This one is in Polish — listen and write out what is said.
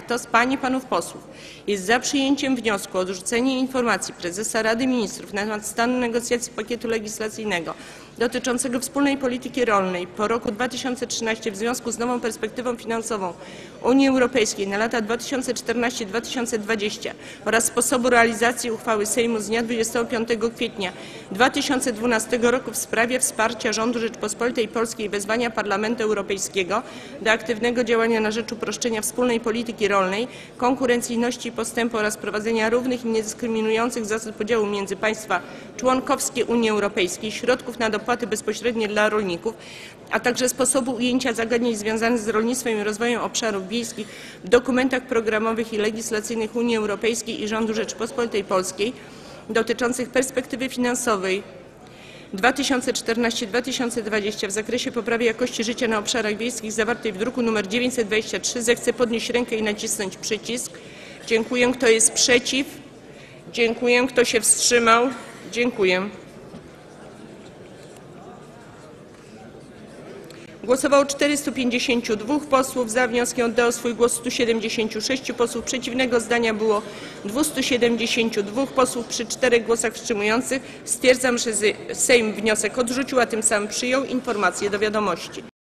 Kto z pań i panów posłów jest za przyjęciem wniosku o odrzucenie informacji prezesa Rady Ministrów na temat stanu negocjacji pakietu legislacyjnego dotyczącego wspólnej polityki rolnej po roku 2013 w związku z nową perspektywą finansową Unii Europejskiej na lata 2014-2020 oraz sposobu realizacji uchwały Sejmu z dnia 25 kwietnia 2012 roku w sprawie wsparcia rządu Rzeczypospolitej Polskiej i wezwania Parlamentu Europejskiego do aktywnego działania na rzecz uproszczenia wspólnej polityki rolnej, konkurencyjności i postępu oraz prowadzenia równych i niedyskryminujących zasad podziału między państwa członkowskie Unii Europejskiej środków na dopłaty bezpośrednie dla rolników, a także sposobu ujęcia zagadnień związanych z rolnictwem i rozwojem obszarów wiejskich w dokumentach programowych i legislacyjnych Unii Europejskiej i rządu Rzeczypospolitej Polskiej dotyczących perspektywy finansowej 2014-2020 w zakresie poprawy jakości życia na obszarach wiejskich zawartej w druku nr 923 zechce podnieść rękę i nacisnąć przycisk. Dziękuję. Kto jest przeciw? Dziękuję. Kto się wstrzymał? Dziękuję. Głosowało 452 posłów. Za wnioskiem oddało swój głos 176 posłów. Przeciwnego zdania było 272 posłów. Przy 4 głosach wstrzymujących stwierdzam, że Sejm wniosek odrzucił, a tym samym przyjął informację do wiadomości.